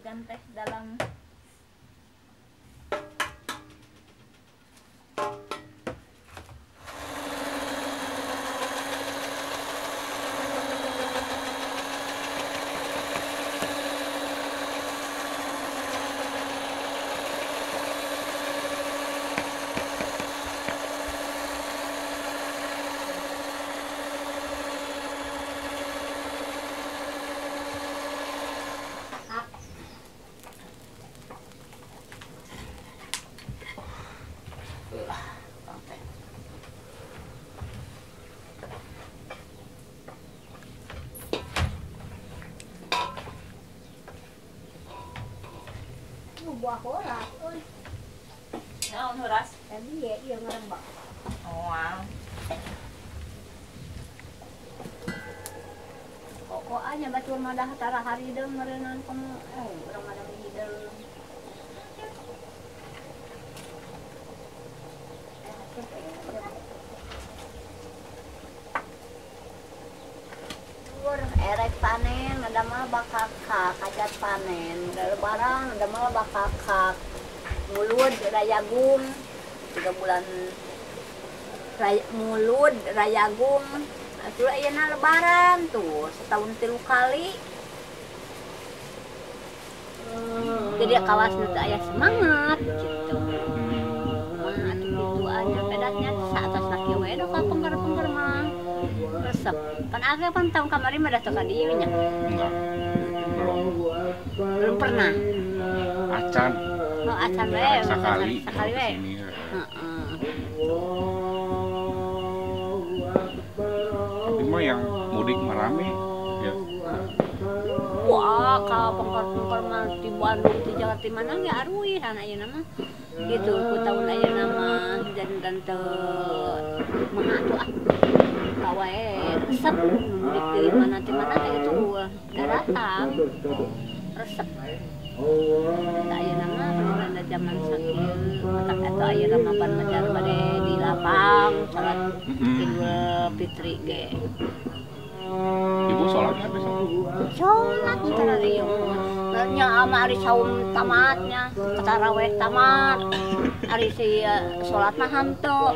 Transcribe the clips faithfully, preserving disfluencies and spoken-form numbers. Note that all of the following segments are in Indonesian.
ikan teh dalam buah horas, oi. Naon horas? Tadi ya iya ngerembak. Oh, wow. Kok aja batur madah tara hari deum meureunaan kamu eh urang madah hideung. Erek panen, ada mah bakakak, kajat panen, ada lebaran, ada mah bakakak, mulud, rayagung, tiga bulan raya, mulud, rayagung, itu iya lebaran tuh, setahun tilu kali. Jadi kawas itu ayah semangat, gitu. Semangat itu aja, bedanya saat atas laki wedo kah pengger-pengger mah. Resep. Kan akhirnya kan tahun kemarin ada tuh kadinya. Enggak. Belum. Belum pernah. Acan. Oh, acan we. Ya, sekali. Sekali we. Kesini, ya. Heeh. Tapi mah yang mudik mah rame. Ya. Wah, kalau pengkor-pengkor mah di Bandung, di Jawa Timur mana nggak arui, anak ayeuna mah. Gitu, ku tahun ayeuna mah dan dan teu mengatu ah. Kawae resep mudik di mana di mana itu udah datang. Resep. Tak ayeuna mah bener zaman saking matak eta ayeuna mah ban majar bade di lapang salat Idul Fitri ge. Ibu sholatnya besok? Sholat cara dia nya ama ari saum tamatnya taraweh tamat ari si sholat mah hanteu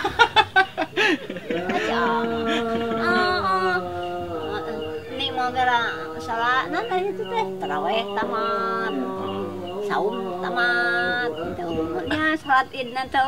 aja ah ini mau gara salat nah itu teh taraweh tamat saum tamat nya sholat id nanti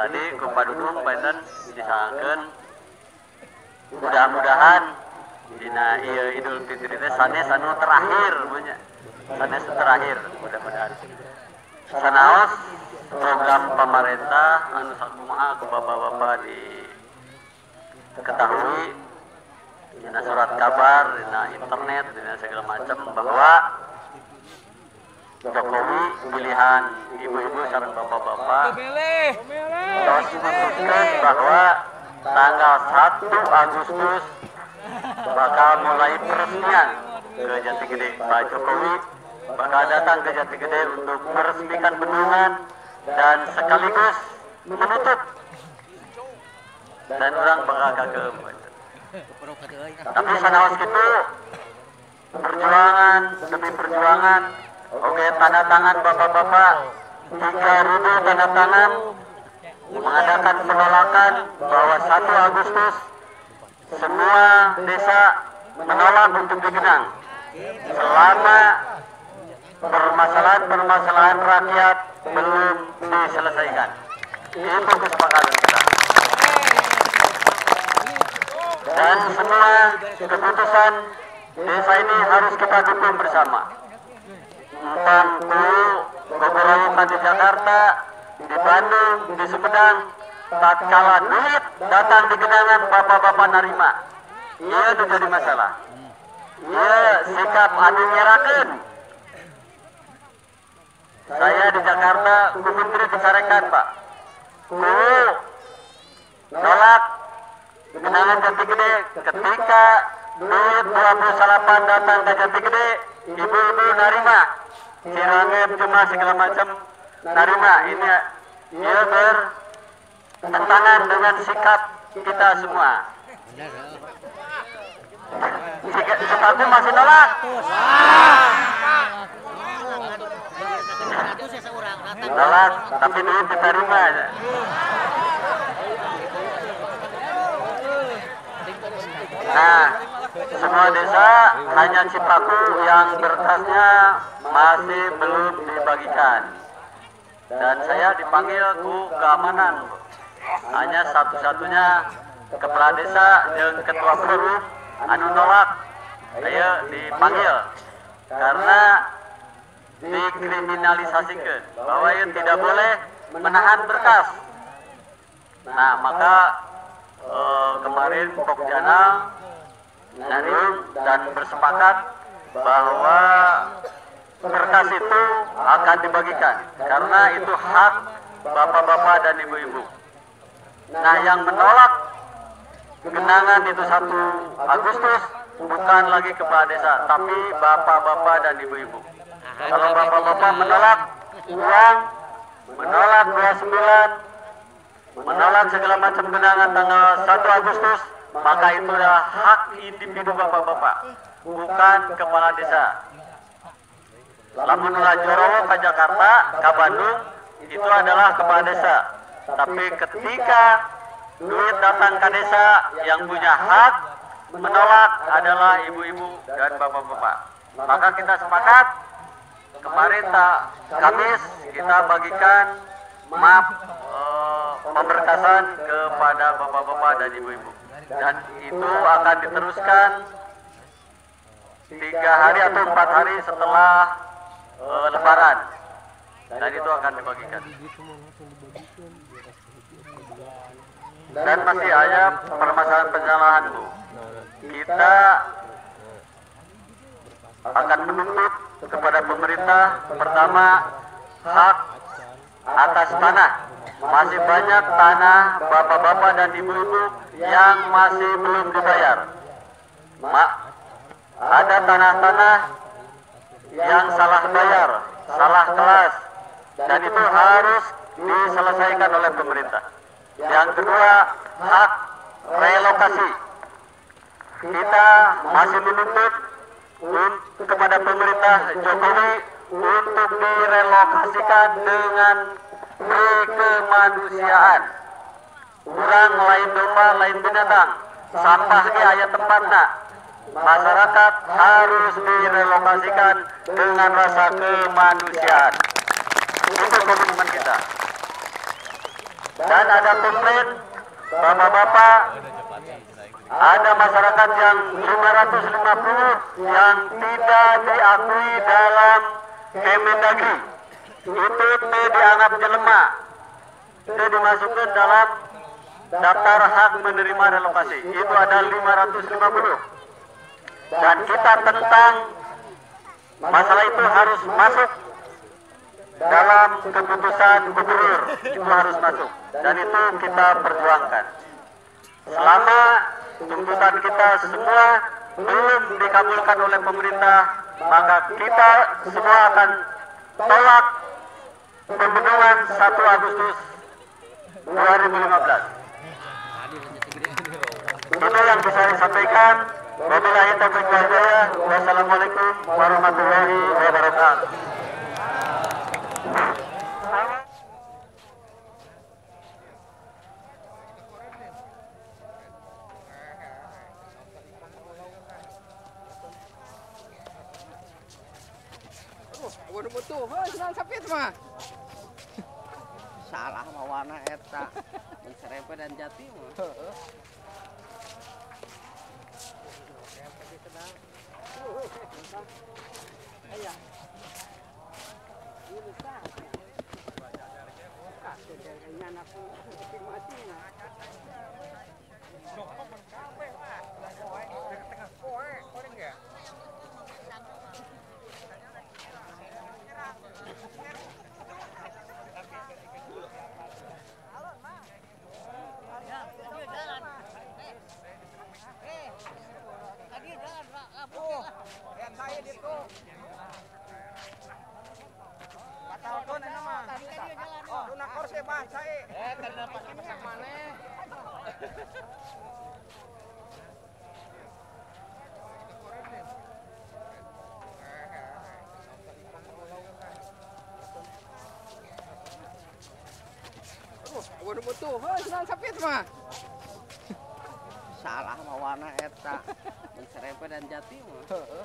tadi ku padudung painten disangakeun mudah-mudahan dina ieu Idul Fitri teh sanes anu terakhir punya. Sanes terakhir mudah-mudahan. Sanaos program pemerintah anu sakumaha ku bapak-bapak di ketahui dina surat kabar, dina internet, dina segala macam bahwa Jokowi pilihan ibu-ibu sareng bapak-bapak terus memutuskan bahwa tanggal satu Agustus bakal mulai peresmian ke Jatigede. Pak Jokowi bakal datang ke Jatigede untuk meresmikan bendungan dan sekaligus menutup, dan orang bakal kagem. Tapi sanaos kitu perjuangan demi perjuangan, oke, tanda tangan bapak-bapak tiga ribu tanda tangan mengadakan penolakan bahwa satu Agustus semua desa menolak untuk digenang selama permasalahan-permasalahan rakyat belum diselesaikan. Itu kesepakatan kita. Dan semua keputusan desa ini harus kita dukung bersama. Entah itu Gogorowokan di Jakarta, di Bandung, di Sumedang, tatkala duit datang di genangan bapak-bapak narima, ia jadi masalah. Ia sikap anu nyerakeun. Saya di Jakarta, ku menteri disarekan, Pak. Ku nolak genangan Jatigede ketika duit dua puluh delapan datang ke Jatigede, ibu-ibu narima, sirangan cuma segala macam narima. Ini ia bertentangan dengan sikap kita semua. Sikapku masih nolak. Nolak, tapi duit diterima aja. Nah, semua desa hanya Cipaku yang berkasnya masih belum dibagikan. Dan saya dipanggil ku keamanan. Hanya satu-satunya kepala desa dan ketua forum anu nolak saya dipanggil karena dikriminalisasikan bahwa ia tidak boleh menahan berkas. Nah, maka eh, kemarin Pokjana nyariun dan bersepakat bahwa berkas itu akan dibagikan karena itu hak bapak-bapak dan ibu-ibu. Nah, yang menolak genangan itu satu Agustus bukan lagi kepala desa, tapi bapak-bapak dan ibu-ibu. Kalau bapak-bapak menolak uang, menolak dua puluh sembilan, menolak segala macam genangan tanggal satu Agustus, maka itu adalah hak individu bapak-bapak, bukan kepala desa. Lamun ulah Jorowo ke Jakarta, ke Bandung, itu adalah kepala desa. Tapi ketika duit datang ke desa, yang punya hak menolak adalah ibu-ibu dan bapak-bapak. Maka kita sepakat, kemarin tak Kamis kita bagikan map eh, pemberkasan kepada bapak-bapak dan ibu-ibu. Dan itu akan diteruskan tiga hari atau empat hari setelah eh, Lebaran. Dan itu akan dibagikan. Dan masih ada permasalahan penyalahan, Bu. Kita akan menuntut kepada pemerintah pertama hak atas tanah. Masih banyak tanah bapak-bapak dan ibu-ibu yang masih belum dibayar. Ma, ada tanah-tanah yang salah bayar, salah kelas, dan itu harus diselesaikan oleh pemerintah. Yang kedua, hak relokasi. Kita masih menuntut untuk kepada pemerintah Jokowi untuk direlokasikan dengan kemanusiaan. Urang lain domba, lain binatang. Sampah ke ayat tempatnya. Masyarakat harus direlokasikan dengan rasa kemanusiaan. Itu komitmen kita. dan ada komplain bapak-bapak, ada masyarakat yang lima ratus lima puluh yang tidak diakui dalam Kemendagri. Itu T dianggap jelema, T dimasukkan dalam daftar hak menerima relokasi. Itu ada lima ratus lima puluh. Dan kita tentang masalah itu harus masuk dalam keputusan gubernur, itu harus masuk. Dan itu kita perjuangkan. Selama tuntutan kita semua belum dikabulkan oleh pemerintah, maka kita semua akan tolak pembunuhan satu Agustus dua ribu lima belas. Itu yang bisa saya sampaikan. Wabillahi taufiq wal hidayah. Wassalamualaikum warahmatullahi wabarakatuh. Waduh butuh, heuh senang sapit mah. Salah mah warna eta. Mencerepe dan jati mah. Heeh. Aya. Ini besar. Kasih dari anak kecil mati nah. Sok mencapai mah. Tengah koe, koe enggak? Waduh butuh, heuh senang sapit mah. Salah mah warna eta. Mencerepe dan jati mah. Heeh.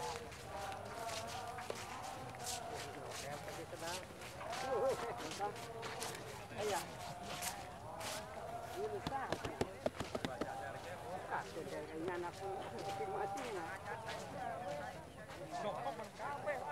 Aya. Ini besar. Kasih dari anak kecil mati nah. Sok mencapai